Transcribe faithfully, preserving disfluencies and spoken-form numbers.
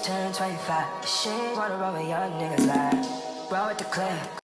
turned twenty-five. She wanna roll with young niggas like, roll with the clip.